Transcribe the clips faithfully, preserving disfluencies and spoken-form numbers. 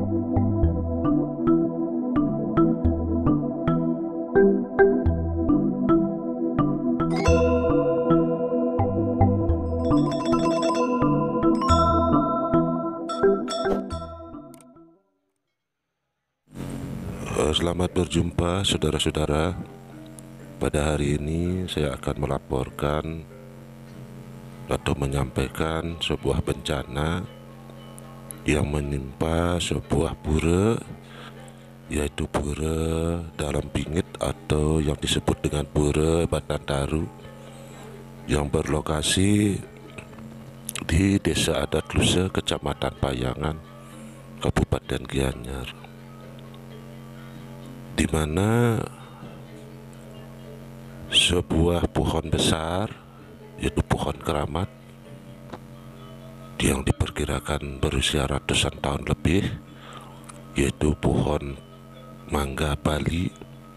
Selamat berjumpa saudara-saudara. Pada hari ini saya akan melaporkan atau menyampaikan sebuah bencana yang menimpa sebuah pura, yaitu Pura Dalam Bingit atau yang disebut dengan Pura Batandaru, yang berlokasi di Desa Adat Lusa, Kecamatan Payangan, Kabupaten Gianyar, di mana sebuah pohon besar, yaitu pohon keramat, yang diperkirakan berusia ratusan tahun lebih, yaitu pohon mangga Bali,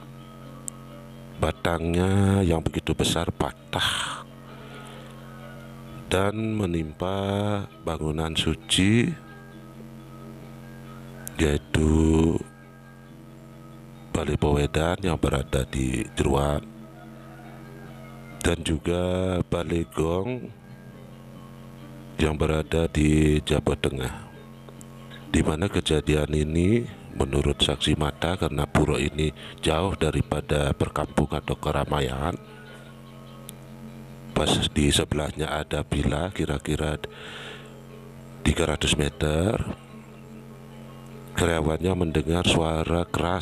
batangnya yang begitu besar patah dan menimpa bangunan suci, yaitu Balai Powedan yang berada di Jeruan, dan juga Balai Gong yang berada di Jawa Tengah, di mana kejadian ini menurut saksi mata, karena pura ini jauh daripada perkampungan atau keramaian, pas di sebelahnya ada villa kira-kira tiga ratus meter. Karyawannya mendengar suara keras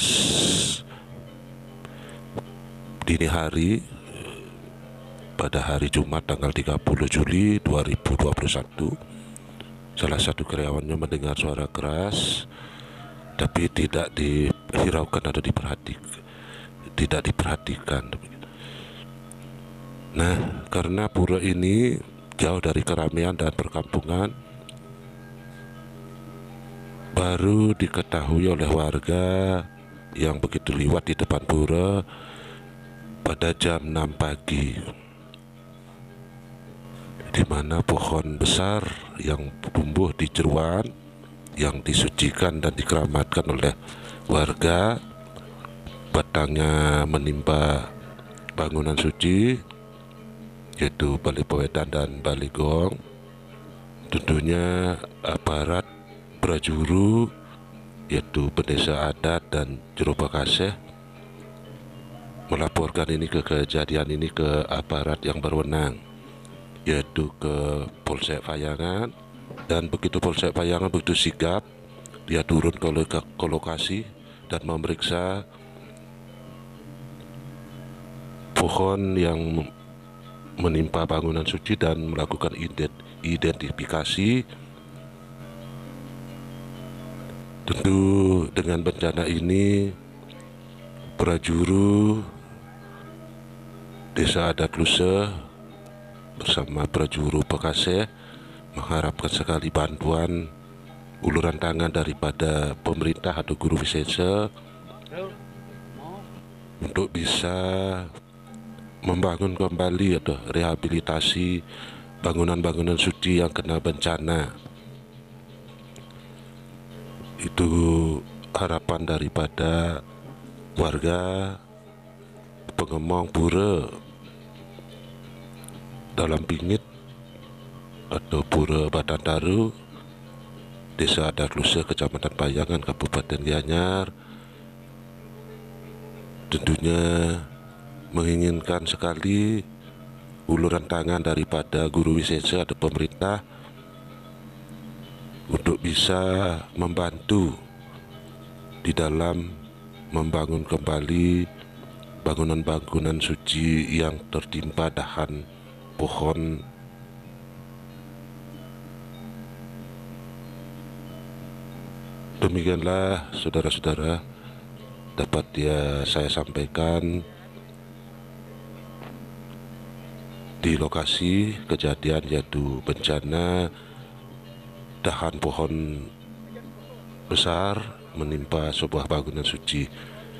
dini hari pada hari Jumat tanggal tiga puluh Juli dua ribu dua puluh satu. Salah satu karyawannya mendengar suara keras, tapi tidak dihiraukan atau diperhatikan, tidak diperhatikan. Nah, karena pura ini jauh dari keramaian dan perkampungan, baru diketahui oleh warga yang begitu liwat di depan pura pada jam enam pagi, di mana pohon besar yang tumbuh di Jeruan, yang disucikan dan dikeramatkan oleh warga, batangnya menimpa bangunan suci, yaitu Balai Powedan dan Balai Gong. Tentunya aparat Prajuru, yaitu Pendesa Adat dan Juru Bekaseh, melaporkan ini ke kejadian ini ke aparat yang berwenang, yaitu ke Polsek Payangan. Dan begitu Polsek Payangan begitu sigap, dia turun ke, ke, ke lokasi dan memeriksa pohon yang menimpa bangunan suci dan melakukan identifikasi. Tentu dengan bencana ini, Prajuru Desa Adat Lusa bersama Prajuru Bekaseh mengharapkan sekali bantuan uluran tangan daripada pemerintah atau guru wisesa untuk bisa membangun kembali atau rehabilitasi bangunan-bangunan suci yang kena bencana. Itu harapan daripada warga pengemong Pura Dalam Bingit atau Pura Batandaru, Desa Adat Lusa, Kecamatan Payangan, Kabupaten Gianyar. Tentunya menginginkan sekali uluran tangan daripada guru wisesa atau pemerintah untuk bisa membantu di dalam membangun kembali bangunan-bangunan suci yang tertimpa dahan pohon. Demikianlah saudara-saudara dapat ya saya sampaikan di lokasi kejadian, yaitu bencana dahan pohon besar menimpa sebuah bangunan suci.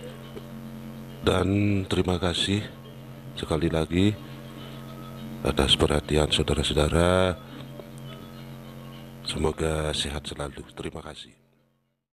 Dan terima kasih sekali lagi atas perhatian saudara-saudara. Semoga sehat selalu. Terima kasih.